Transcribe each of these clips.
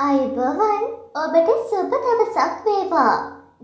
අයිබෝවන් ඔබට සුබ දවසක් වේවා.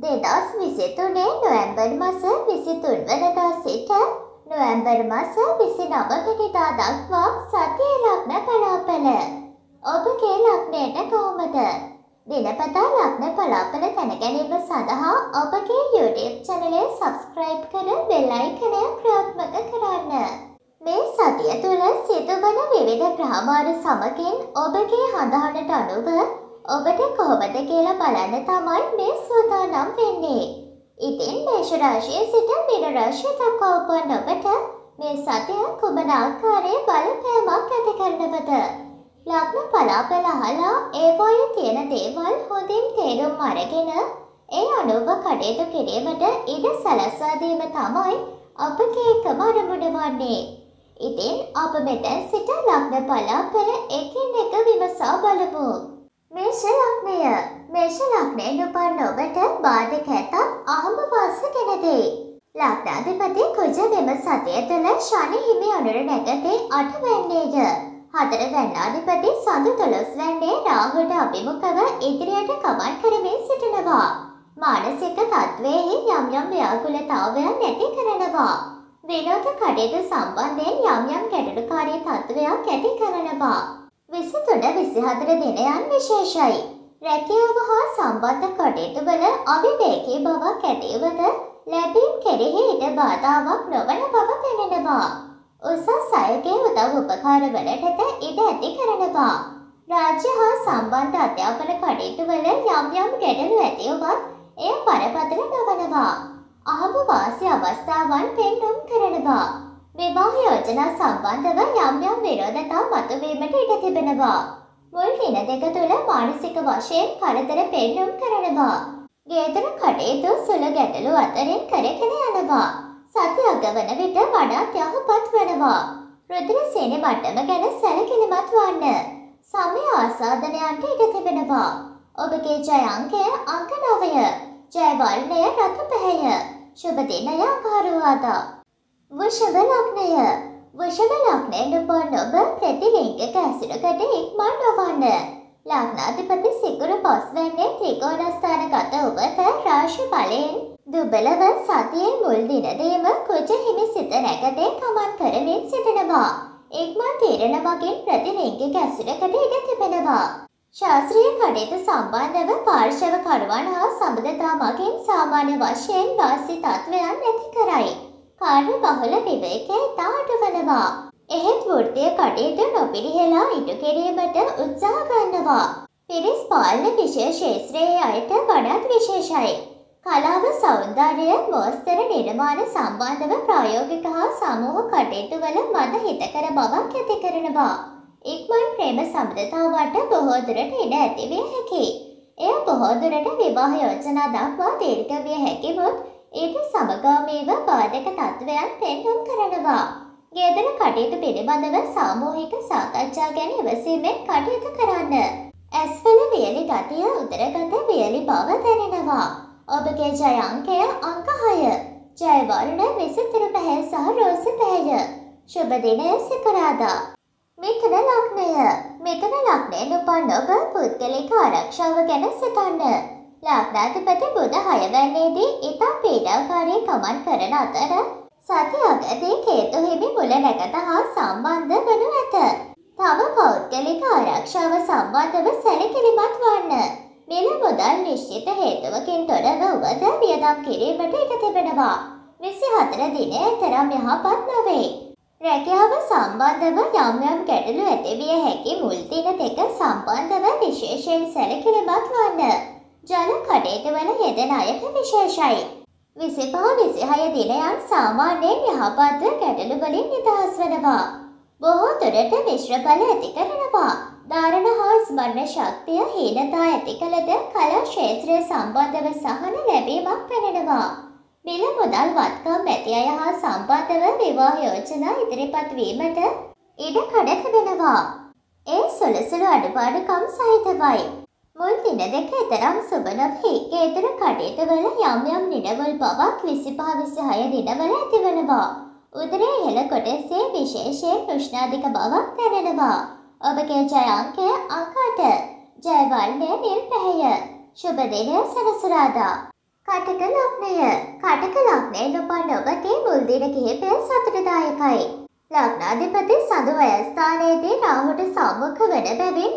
2023 නොවැම්බර් මාස 23 වෙනිදා සිට නොවැම්බර් මාස 29 වෙනිදා දක්වා සතියේ ලග්න පලාපල. ඔබගේ ලග්නයට කොහොමද? දිනපතා ලග්න පලාපල දැනගැනීම සඳහා ඔබගේ YouTube channel එක subscribe කර bell icon එක ක්‍රියාත්මක කරන්න. මේ සතිය තුළ සිදුවන විවිධ ග්‍රහමාරු සමගින් ඔබගේ හඳහනට අනුව ඔබට කොහොමද කියලා බලන්න තමයි මේ සූදානම් වෙන්නේ. ඉතින් මේෂ රාශියේ සිට මීන රාශිය දක්වා උපන් ඔබට මේ සතිය කුමන ආකාරයේ බලපෑමක් ඇති කරනවද? ලග්න පලාපල අහලා ඒවායේ තියෙන දේවල් හොඳින් තේරුම් අරගෙන ඒ අනුව කටයුතු කිරීමට ඉඩ සලස්වා දීම තමයි අපගේ එකම අරමුණ වන්නේ. ඉතින් අප මෙතැන් සිට ලග්න පලාපල එකින් එක විමසා බලමු. මේෂ ලග්නය. මේෂ ලග්නයෙන් උපන් ඔබට බාධක ඇතත් අහඹ ගෙන දෙයි. ලග්නාධිපති කුජ මෙම සතිය තුළ ශනි හිමි අනුර නැගතේ 8 වැන්නේද. 4 වැන්නාධිපති සඳු 12 වැන්නේ රාහුට අභිමුඛව ඉදිරියට ගමන් කරමින් සිටිනවා. මානසික තත්ත්වයේ යම් යම් ව්‍යාකුලතාවයන් නැති කරනවා. විනෝද කටයුතු සම්බන්ධයෙන් යම් යම් ගැටලුකාරී තත්ත්වයක් ඇති කරනවා. 23 24 දිනයන් විශේෂයි. රැකියාව හා සම්බන්ධ කටයුතු වල අවිවේකී බවක් ඇතිවද ලැබීම් කෙරෙහි ඊට බාධාවක් නොවන බව පෙනෙනවා. උසස් අයගේ උදව් උපකාර වලටද ඉඩ ඇති කරනවා. රාජ්‍ය හා සම්බන්ධ අධ්‍යාපන කටයුතු වල යම් යම් ගැටලු ඇතිවවත් එය බරපතල නොවනවා. අහඹ වාසි අවස්ථාවන් පෙන්නුම් කරනවා. විවාහ යෝජනා සම්බන්ධව යම් යම් විරෝධතා මතුවීමට ඉඩ තිබෙනවා. මුල් දින දෙක තුළ මානසික වශයෙන් කරදර පෙන්නුම් කරනවා. ගෙදර කටයුතු සුළු ගැටලු අතරින් කරගෙන යනවා. සතිය අගවන විට වඩාත් යහපත් වෙනවා. රුධිර සීනි මට්ටම ගැන සැලකිලිමත් වන්න. සමය ආසාදනයන්ට ඉඩ තිබෙනවා. ඔබගේ ජය අංකය අංක 9. ජය වර්ණය රතු පැහැය. शुभ दिन अगारुवादा. वृषभ लग्नය. වෘෂභ ලග්නයෙන් උපන් ඔබ ප්‍රතිලිංගික ඇසුරකට ඉක්මන් නොවන්න. ලග්නාධිපති සිකුරු පස්වැන්නේ ත්‍රිකෝණස්ථානගත ඔබට රාශි බලයෙන් දුබලව සතියේ මුල් දිනදීම කුජ හිමි සිත නැගතේ ගමන් කරමින් සිටිනවා. ඉක්මන් තීරණ මගින් ප්‍රතිලිංගික ඇසුරකට ඉඩ තිබෙනවා. ශාස්ත්‍රීය කටයුතු සම්බන්ධව පාර්ශව කරුවන් හා සම්බන්ධතා මගින් සාමාන්‍ය වශයෙන් වාසි තත්ත්වයන් නැති කරයි. කාර්ය බහුල විවේකයේ තාට වනවා. එහෙත් වෘත්තීය කටයුතු නොපිරිහෙලා ඉටු කිරීමට උත්සාහ ගන්නවා. පිරිස් පාලන විෂය ක්ෂේත්‍රයේ අයට වඩාත් විශේෂයි. කලාව සෞන්දර්යය මෝස්තර නිර්මාණ සම්බන්ධව ප්‍රායෝගික හා සමූහ කටයුතු වල මද හිතකර බවක් ඇති කරනවා. ඉක්මන් ප්‍රේම සම්බන්ධතාවට බොහෝ දුරට ඉඩ ඇති විය හැකියි. එය බොහෝ දුරට විවාහ යෝජනා දක්වා දීර්ඝ විය හැකිවොත් ඊට සමගාමීව බාධක තත්ත්වයන් පෙන්නුම් කරනවා. ගෙදර කටයුතු පිළිබඳව සාමූහික සාකච්ඡා ගැන ඉවසීමෙන් කටයුතු කරන්න. ඇස්වල වියලි ගතිය උදරගත වියලි බව දැනෙනවා. ඔබගේ ජය අංකය අංක 6. ජය වර්ණ විසිතුරු පැහැ සහ රෝස පැහැය. शुभ දිනය සිකුරාදා. මිථුන ලග්නය. මිථුන ලග්නයෙන් උපන් ඔබ පුද්ගලික ආරක්ෂාව ගැන සිතන්න. ලග්නාධිපති බුධ 6 වැන්නේදී ඉතා පීඩාකාරී ගමන් කරන අතර සතිය අගදී කේතු හිමි මුල නැගත හා සම්බන්ධ වනු ඇත. තම පෞද්ගලික ආරක්ෂාව සම්බන්ධව සැලකිලිමත් වන්න. මිල මුදල් නිශ්චිත හේතුවකින් තොරව වුවද වියදම් කිරීමට ඉඩ තිබෙනවා. 24 දිනය තරම් යහපත් නොවේ. රැකියාව සම්බන්ධව යම් යම් ගැටලු ඇතිවිය හැකි මුල් දින දෙක සම්බන්ධව විශේෂයෙන් සැලකිලිමත් වන්න. ජල කටයුතු වල යෙදෙන අයට විශේෂයි. 25 26 දිනයන් සාමාන්‍යයෙන් යහපත්ව ගැටලු වලින් නිදහස් වෙනවා. බොහෝ දුරට මිශ්‍ර බල ඇති කරනවා. ධාරණ හා ස්මරණ ශක්තිය හීනතා ඇති කළද කලා ක්ෂේත්‍රය සම්බන්ධව සහන ලැබීමක් පෙනෙනවා. මිල මුදල් වත්කම් ඇති අය හා සම්බන්ධව විවාහ යෝජනා ඉදිරිපත් වීමට ඉඩ කඩ තිබෙනවා. ඒ සුළු සුළු අඩුපාඩුකම් සහිතවයි. මුල් දින දෙක තරම් සුබ නොවී ගෙදර කටයුතු වල යම් යම් නිරවුල් බවක් 25 26 දිනවල ඇතිවනවා. උදරයේ ඉහළ කොටසේ විශේෂයෙන් උෂ්ණාධික බවක් දැනෙනවා. ඔබගේ ජය අංකය අංක 8. ජය වර්ණය නිල් පැහැය. සුබ දිනය සෙනසුරාදා. කටක ලග්නය. කටක ලග්නයෙන් උපන් ඔබගේ මුල් දින කිහිපය සතුටුදායකයි. ලග්නාධිපති සඳු වයස්ථානයේදී රාහුට සම්මුඛ වන බැවින්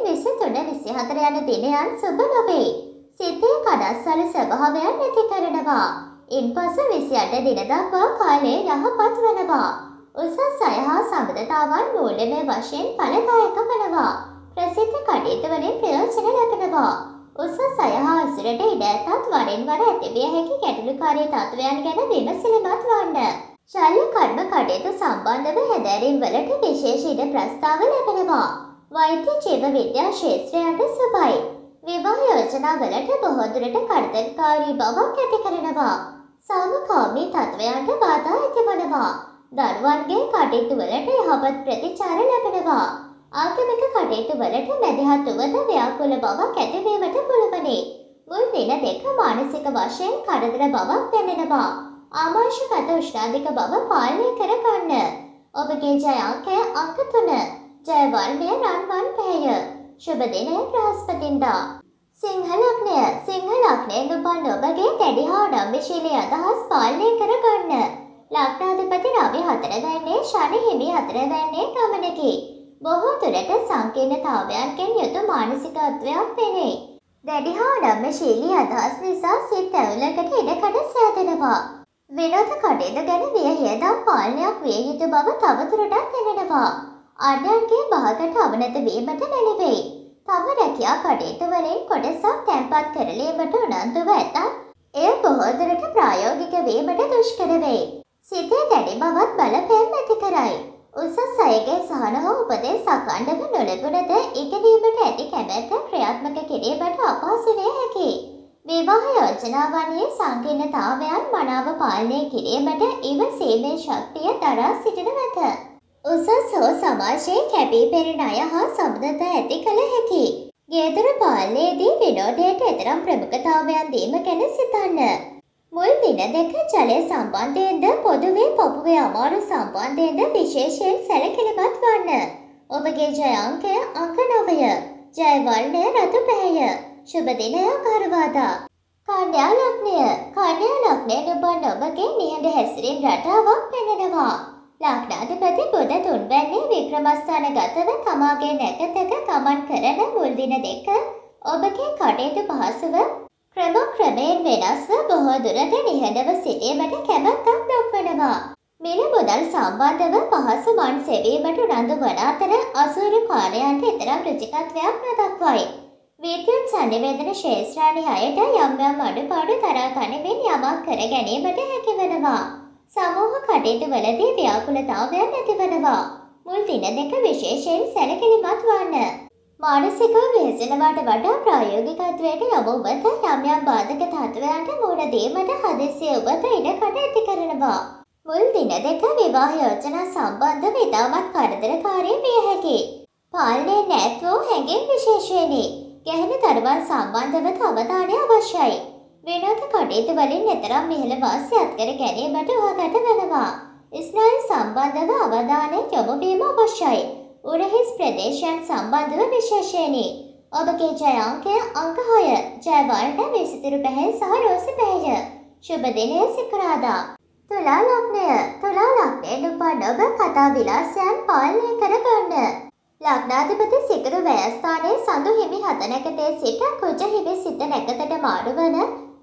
23 24 යන දිනයන් සුබ නොවේ. සිතේ කඩස්සල ස්වභාවයන් නැති කරනවා. ඉන්පසු 28 දින දක්වා කාලය යහපත් වනවා. උසස් අය හා සම්බන්ධතාවන් මූල්‍යමය වශයෙන් ඵලදායක වනවා. ප්‍රසිද්ධ කටයුතු වලින් ප්‍රයෝජන ලැබෙනවා. උසස් අය හා අසුරට ඉඩ ඇතත් වරින් වර ඇතිවිය හැකි ගැටලුකාරී තත්ත්වයන් ගැන විමසිලිමත් වන්න. ශල්‍ය කර්ම කටයුතු සම්බන්ධව හැදෑරීම් වලට විශේෂ ඉඩ ප්‍රස්තාව ලැබෙනවා. වෛද්‍ය ජීව විද්‍යා ක්ෂේත්‍රයට සුබයි. විවාහ යෝජනා වලට බොහෝ දුරට කරදරකාරී බවක් ඇති කරනවා. සාමකාමී තත්ත්වයන්ට බාධා ඇතිවනවා. දරුවන්ගේ කටයුතු වලට යහපත් ප්‍රතිචාර ලැබෙනවා. ආගමික කටයුතු වලට මැදිහත් වුවද ව්‍යාකූල බවක් ඇතිවීමට පුළුවනි. මුල් දින දෙක මානසික වශයෙන් කරදර බවක් දැනෙනවා. ආමාශගත උෂ්ණාධික බව පාලනය කරගන්න. ඔබගේ ජය අංකය අංක 3. ජය වර්ණය රන්වන් පැහැය. සුබ දිනය බ්‍රහස්පතින්දා. සිංහ ලග්නය. සිංහ ලග්නයෙන් උපන් ඔබගේ දැඩි හා නම්‍යශීලී අදහස් පාලනය කරගන්න. ලග්නාධිපති රවි 4 වැන්නේ ශනි හිමි 4 වැන්නේ ගමනකි. බොහෝ දුරට සංකීර්ණතාවයන්ගෙන් යුතු මානසිකත්වයක් පෙනේ. දැඩි හා නම්‍යශීලී අදහස් නිසා සිත් ඇවුලකට ඉඩකඩ සෑදෙනවා. විනෝද කටයුතු ගැන වියහියදම් පාලනයක් විය යුතු බව තවදුරටත් දැනෙනවා. අන්‍යයන්ගේ භාගට අවනත වීමට වැළවෙයි. තම රැකියා කටයුතු වලින් කොටසක් තැන්පත් කරලීමට උනන්දුව ඇතත් එය බොහෝ දුරට ප්‍රායෝගික වීමට දුෂ්කර වෙයි. සිතේ දැඩි බවත් බලපෑම් ඇති කරයි. උසස් අයගේ සහන හෝ උපදෙස් අඛණ්ඩව නොලැබුණද ඉගෙනීමට ඇති කැමැත්ත ක්‍රියාත්මක කිරීමට අපහසු විය හැකියි. විවාහ යෝජනාවන්හි සංකීර්ණතාවයන් මනාව පාලනය කිරීමට ඉවසීමේ ශක්තිය දරා සිටින මත. උසස් හෝ සමාජයේ කැපී පෙනෙන අය හා සම්බන්ධතා ඇති කළ හැකියි. ගෙදර පාලනයේදී විනෝදයට එතරම් ප්‍රමුඛතාවයන් දීම ගැන සිතන්න. මුල් දින දෙක ජලය සම්බන්ධයෙන්ද පොදුවේ පපුවේ අමාරු සම්බන්ධයෙන්ද විශේෂයෙන් සැලකිලිමත් වන්න. ඔබගේ ජය අංකය අංක 9. ජය වර්ණය රතු පැහැය. සුබ දිනය ගරුවාදා. කන්‍යා ලග්නය. කන්‍යා ලග්නයෙන් උපන් ඔබගේ නිහඬ හැසිරීම් රටාවක් පෙනෙනවා. ලග්නාධිපති බුධ තුන්වැන්නේ වික්‍රමස්ථානගතව තමාගේ නැකතක ගමන් කරන මුල් දින දෙක ඔබගේ කටයුතු පහසුව ක්‍රමයෙන් වෙනස්ව බොහෝ දුරට නිහඬව සිටීමට කැමැත්තක් දක්වනවා. මිල මුදල් සම්බන්ධව පහසු මන් සෙවීමට උනන්දු වන අතර අසූරු කාර්යයන්ට එතරම් රුචිකත්වයක් නොදක්වයි. විද්‍යුත් සංනිවේදන ශේෂ්ත්‍රාණි අයට යම් යම් අඩුපාඩු තරා ගනිමින් යමක් කර ගැනීමට හැකි වෙනවා. සමූහ කටයුතු වලදී ව්‍යාකූලතාවයන් ඇතිවනවා. මුල් දින දෙක විශේෂයෙන් සැලකිලිමත් වන්න. මානසිකව වෙහෙසෙනවාට වඩා ප්‍රායෝගිකත්වයට යොමු වුවද යම් යම් බාධක තත්ත්වයන්ට මුහුණ දීමට හදිස්සිය ඔබට ඉඩකඩ ඇති කරනවා. මුල් දින දෙක විවාහ යෝජනා සම්බන්ධව ඉතාමත් කරදරකාරී විය හැකියි. පාලනයේ නැත් වූ හැඟීම් විශේෂයෙනි. ගැහැණු දරුවන් සම්බන්ධව අවධානය අවශ්‍යයි. විනෝද කටයුතු වලින් එතරම් ඉහළ වාසි අත්කර ගැනීමට උවගත වෙනවා. ස්නායු සම්බන්ධව අවධානය යොමු වීම අවශ්‍යයි. උරහිස් ප්‍රදේශයන් සම්බන්ධව විශේෂයෙනි. ඔබගේ ජය අංකය අංක 6. ජය වර්ණ විසිතුරු පැහැය සහ රෝසි පැහැය. සුබ දිනය සිකුරාදා. තුලා ලග්නය. තුලා ලග්නයෙන් උපන් ඔබ කතා විලාසයන් පාලනය කරගන්න. ලග්නාධිපති සිකුරු ව්‍යයස්ථානයේ සඳු හිමි 7 නැකතේ සිට කුජ හිමි සිත නැකතට මාරු වන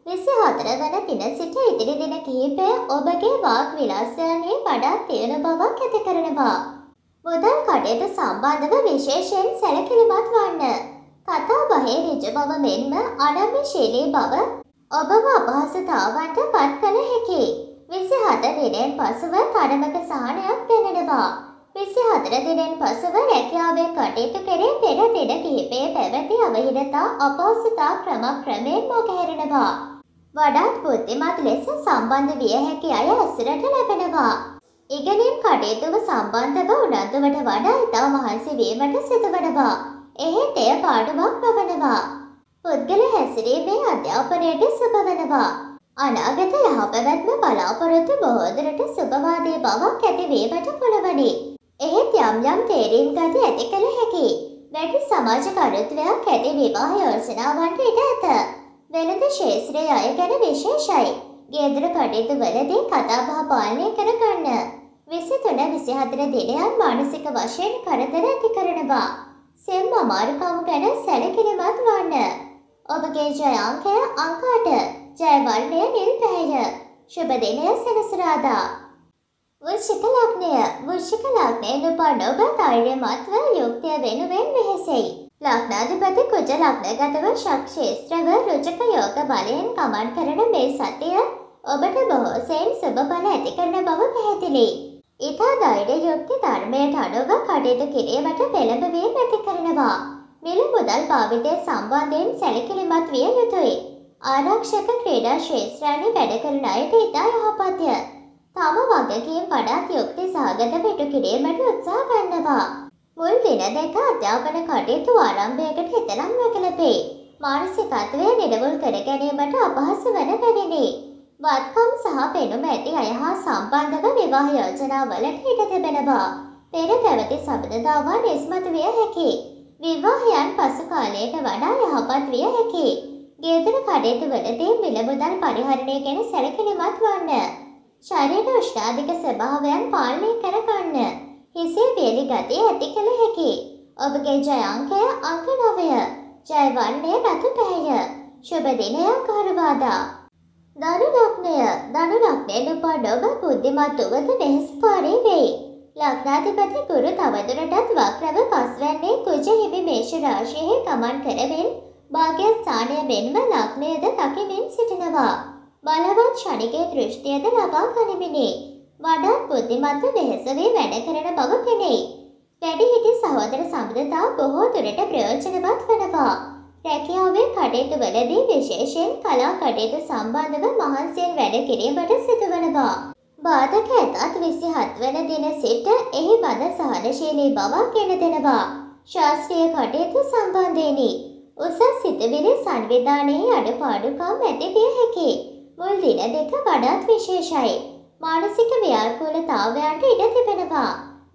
24 වන දින සිට ඉදිරි දින කිහිපය ඔබගේ වාග් විලාසයන්හි වඩා තියුණු බවක් ඇති කරනවා. මුදල් කටයුතු සම්බන්ධව විශේෂයෙන් සැලකිලිමත් වන්න. කතා බහේ ඍජු බව මෙන්ම අනම්‍යශීලී බව ඔබව අපහසුතාවන්ට පත් කළ හැකියි. 27 දිනයෙන් පසුව තරමක සහනයක් දැනෙනවා. 24 දිනෙන් පසුව රැකියාවේ කටයුතු කෙරේ පෙර දින කිහිපයේ පැවති අවහිරතා අපහසුතා ක්‍රමයෙන් මගහැරෙනවා. වඩාත් බුද්ධිමත් ලෙස සම්බන්ධ විය හැකි අය ඇසුරට ලැබෙනවා. ඉගෙනීම් කටයුතුව සම්බන්ධව උනන්දුවට වඩා ඉතා මහන්සි වීමට සිදුවනවා. එහෙත් එය පාඩුවක් නොවනවා. පුද්ගල හැසිරීමේ අධ්‍යාපනයට සුබ වෙනවා. අනාගත යහපැවැත්ම බලාපොරොත්තු බොහෝ දුරට සුබවාදී බවක් ඇතිවීමට පුළුවනි. එහෙත් යම් යම් තේරීම් ගති ඇති කළ හැකියි. වැඩි සමාජ කරුත්වයක් ඇති විවාහ යෝජනාවන්ට ඉඩ ඇත. වෙළඳ ශේත්‍රයේ අය ගැන විශේෂයි. ගෙදර කටයුතු වලදී කතාබහ පාලනය කරගන්න. 23-24 දිනයන් මානසික වශයෙන් කරදර ඇති කරනවා. සෙම් අමාරුකම් ගැන සැලකිලිමත් වන්න. ඔබගේ ජය අංකය අංක 8. ජය වර්ණය නිල් පැහැය. शुभ दिन සෙනසුරාදා. වෘශ්චික ලග්නය. වෘශ්චික ලග්නයෙන් උපන් ඔබ ධෛර්යමත්ව යුක්තිය වෙනුවෙන් වෙහෙසෙයි. ලග්නාධිපති කුජ ලග්නගතව ශක්ෂේත්‍රව රුචක යෝග බලයෙන් ගමන් කරන මේ සතිය ඔබට බොහෝ සෙයින් සුබ බල ඇති කරන බව පැහැදිලි. ඉතා ධෛර්ය යුක්ති ධර්මයට අනුව කටයුතු කිරීමට පෙළඹවීම ඇති කරනවා. මිල මුදල් භාවිතය සම්බන්ධයෙන් සැලකිලිමත් විය යුතුයි. ආරක්ෂක ක්‍රීඩා ශේත්‍රයන්හි වැඩ කරන අයට ඉතා යහපත්ය. තම වගකීම් වඩාත් යුක්ති සහගතව ඉටු කිරීමට උත්සාහ ගන්නවා. මුල් දින දෙක අධ්‍යාපන කටයුතු ආරම්භයකට හිතනම් නොකැලපේ. මානසිකත්වය නිරවුල් කර ගැනීමට අපහසු වන බැවිනි. වත්කම් සහ පෙනුම ඇති අය හා සම්බන්ධව විවාහ යෝජනාවලට ඉඩ තිබෙනවා. පෙර පැවති සබඳතාවන් ඉස්මතු විය හැකියි. විවාහයන් පසු කාලයට වඩා යහපත් විය හැකියි. ගෙදර කටයුතු වලදී මිල මුදල් පරිහරණය ගැන සැලකිලිමත් වන්න. ශරීර උෂ්ණාධික ස්වභාවයන් පාලනය කරගන්න. හිසේ වියලි ගතිය ඇති කළ හැකියි. ඔබගේ ජය අංකය අංක 9. ජය වර්ණය රතු පැහැය. शुभ දිනය කරුවාදා. ධනු ලග්නය. ධනු ලග්නයෙන් උපන් ඔබ බුද්ධිමත් වුවද වෙහෙසකාරී වෙයි. ලග්නාධිපති ගුරු තවදුරටත් වක්‍රව පස්වැන්නේ කුජ හිමි මේෂ රාශියෙහි ගමන් කරමින් භාග්‍යස්ථානය මෙන්ම ලග්නයද දකිමින් සිටිනවා. බලවත් ශනිකේ දෘෂ්ටියද ලබා ගනිමිනි. වඩාත් බුද්ධිමත්ව වෙහෙස වී වැඩ කරන බව පෙනෙයි. වැඩිහිටි සහෝදර සම්බන්ධතා බොහෝ දුරට ප්‍රයෝජනවත් වනවා. රැකියාවේ කටයුතු වලදී විශේෂයෙන් කලා කටයුතු සම්බන්ධව මහන්සියෙන් වැඩ කිරීමට සිදුවනවා. බාධක ඇතත් 27 වන දින සිට එහි බඳ සහනශීලී බවක් ගෙන දෙනවා. ශාස්ත්‍රීය කටයුතු සම්බන්ධයෙනි. උසස් සිතුවිලි සංවිධානයේ අඩුපාඩුකම් ඇති විය හැකියි. මුල් දින දෙක වඩාත් විශේෂයි. මානසික ව්‍යාකූලතාවයන්ට ඉඩ තිබෙනවා.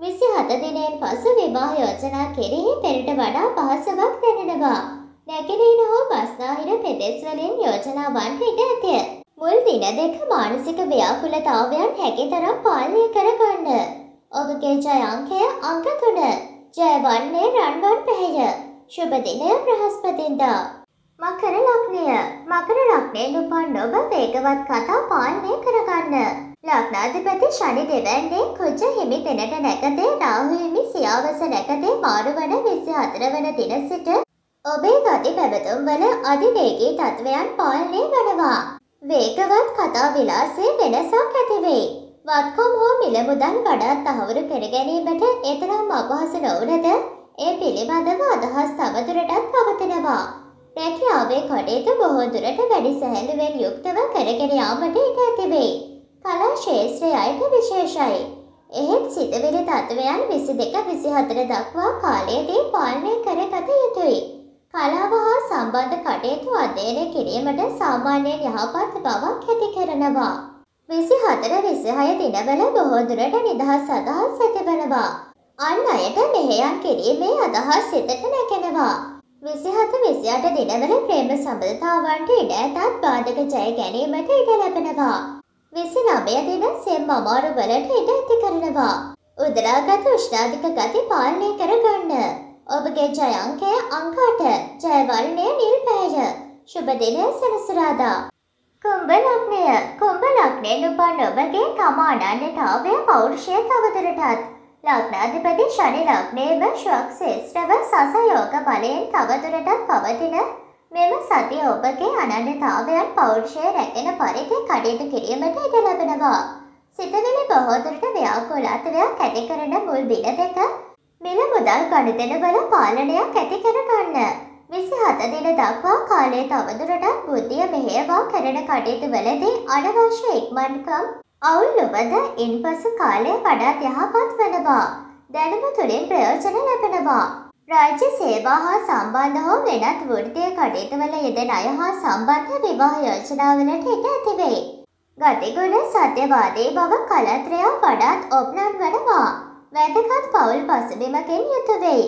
27 දිනයෙන් පසු විවාහ යෝජනා කෙරෙහි පෙරට වඩා පහසුවක් දැනෙනවා. නැගෙනහිර හෝ බස්නාහිර පෙදෙස් වලින් යෝජනාවන්ට ඉඩ ඇත. මුල් දින දෙක මානසික ව්‍යාකූලතාවයන් හැකිතරම් පාලනය කරගන්න. ඔබගේ ජය අංකය අංක 3. ජය වර්ණය රන්වන් පැහැය. शुभ දිනය බ්‍රහස්පතින්දා. මකර ලග්නය. මකර ලග්නයෙන් උපන් ඔබ වේගවත් කතා පාලනය කරගන්න. ලග්නාධිපති ශනි දෙවැන්නේ කුජ හිමි තැනට නැකතේ රාහු හිමි සියාවස නැකතේ මාරුවන 24 වන දින සිට ඔබේ ගති පැවතුම් වල අධිවේගී තත්වයන් පාලනය වනවා. වේගවත් කතා විලාසයේ වෙනසක් ඇති වෙයි. වත්කම් හෝ මිල මුදල් වඩාත් තහවුරු කර ගැනීමට එතරම් අපහසු නොවුනද ඒ පිළිබඳව අදහස් තවදුරටත් පවතිනවා. රැකියාවේ කටයුතු බොහෝ දුරට වැඩි සැහැල්ලුවෙන් යුක්තව කරගෙන යාමට ඉඩ ඇති වෙයි. කලා ක්ෂේත්‍රයේ අයට විශේෂයි. එහෙත් සිතවිලි තත්වයන් 22-24 දක්වා කාලයේදී පාලනය කරගත යුතුයි. කලාව හා සම්බන්ධ කටයුතු අධ්‍යයනය කිරීමට සාමාන්‍යයෙන් යහපත් බවක් ඇති කරනවා. 24-26 දිනවල බොහෝ දුරට නිදහස් අදහස් ඇතිවනවා. අන් අයට මෙහෙයන් කිරීමේ අදහස් සිතට නැගෙනවා. 27-28 දිනවල ප්‍රේම සම්බන්ධතාවන්ට ඉඩ ඇතත් බාධක ජය ගැනීමට ඉඩ ලැබෙනවා. 29 දින සෙම් අමාරු වලට ඉඩ ඇති කරනවා. උදරාගත උෂ්ණාධික ගති පාලනය කරගන්න. ඔබගේ ජය අංකය අංක 8. ජය වර්ණය නිල් පැහැය. शुभ දිනය සෙනසුරාදා. කුම්භ ලග්නය. කුම්භ ලග්නයෙන් උපන් ඔබගේ තම අනන්‍යතාවය පෞරුෂය තවදුරටත් ලග්නාධිපති ශනි ලග්නයේම ශක්ෂේත්‍රව සසයෝග බලයෙන් තවදුරටත් පවතින මෙම සතිය ඔබගේ අනන්‍යතාවයන් පෞරුෂය රැකෙන පරිදි කටයුතු කිරීමට ඉඩ ලැබෙනවා. සිතවිලි බොහෝ දුරට ව්‍යාකූලත්වයක් ඇති කරන මුල් දින දෙක මිල මුදල් ගනුදෙනුවල පාලනයක් ඇති කරගන්න. 27 දින දක්වා කාලය තවදුරටත් බුද්ධිය මෙහෙයවා කරන කටයුතු වලදී අනවශ්‍ය ඉක්මන්කම් අවුල් නොබද ඉන්පසු කාලය වඩාත් යහපත් වෙනවා. දැනුම තුළින් ප්‍රයෝජන ලැබෙනවා. රාජ්‍ය සේවා හා සම්බන්ධ හෝ වෙනත් වෘත්තීය කටයුතු වල යෙදෙන අය හා සම්බන්ධ විවාහ යෝජනාවලට ඉඩ ඇති වෙයි. ගතිගුණ සත්‍යවාදී බව කලත්‍රයා වඩාත් ඔප්නන් වනවා. වැදගත් පවුල් පසුබිමකින් යුතු වෙයි.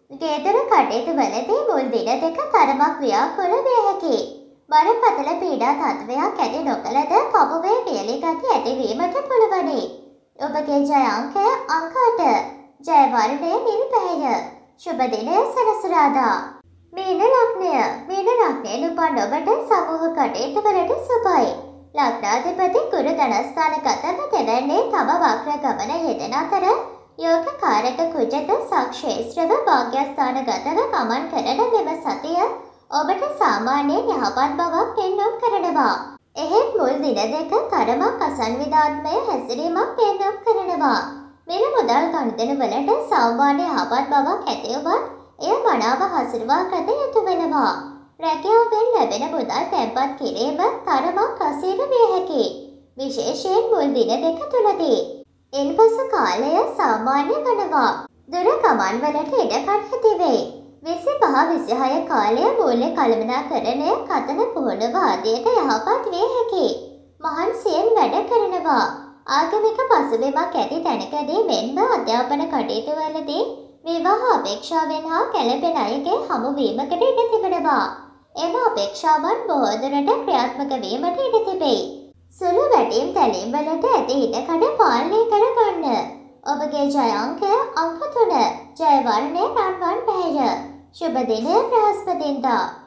ගේදර කටයුතු වලදී මුල් දින දෙක තරමක් ව්‍යාකූල විය හැකියි. බරපතල පීඩා තත්ත්වයක් ඇති නොකළද පපුවේ වියලි ගති ඇතිවීමට පුළුවනි. ඔබගේ ජය අංකය අංක 8. ජය වර්ණය නිල් පැහැය. සුබ දිනය සෙනසුරාදා. මීන ලග්නය. මීන ලග්නයෙන් උපන් ඔබට සමූහ කටයුතු වලට සුබයි. ලග්නාධිපති ගුරු ධනස්ථානගතව දෙවැන්නේ තම වක්‍ර ගමන යෙදෙන අතර යෝගකාරක කුජක සක්ෂේත්‍රව භාග්‍යස්ථානගතව ගමන් කරන මෙම සතිය ඔබට සාමාන්‍යයෙන් යහපත් බවක් පෙන්නුම් කරනවා. එහෙත් මුල් දින දෙක තරමක් අසංවිධාත්මය හැසිරීමක් පෙන්නුම් කරනවා. මෙල මුදල් ගනුදෙනු වලට සාමාන්‍ය යහපත් බවක් ඇතිවුවත් එය මනාව හසුරුවා ගත යුතු වෙනවා. රැකියාවෙන් ලැබෙන මුදල් තැන්පත් කිරීම තරමක් අසීරු විය හැකියි. විශේෂයෙන් මුල් දින දෙක තුලදී. ඉන්පසු කාලය සාමාන්‍ය වනවා. දුර ගමන් වලට ඉඩකඩ ඇති වෙයි. 25-26 කාලය මූල්‍ය කළමනාකරණය කතන පුහුණුව ආදියට යහපත් විය හැකියි. මහන්සියෙන් වැඩ කරනවා. ආගමික පසුබිමක් ඇති තැනකදී මෙන්ම අධ්‍යාපන කටයුතු වලදී විවාහ අපේක්ෂාවෙන් හා කැළපෙන අයගේ හමුවීමකට ඉඩ තිබෙනවා. එම අපේක්ෂාවන් බොහෝ දුරට ක්‍රියාත්මක වීමට ඉඩ තිබෙයි. සුළු වැටීම් තැලීම් වලට ඇති ඉඩකඩ පාලනය කරගන්න. ඔබගේ ජය අංකය අංක 3. ජය වර්ණය රන්වන් පැහැය. සුබ දිනය බ්‍රහස්පතින්දා.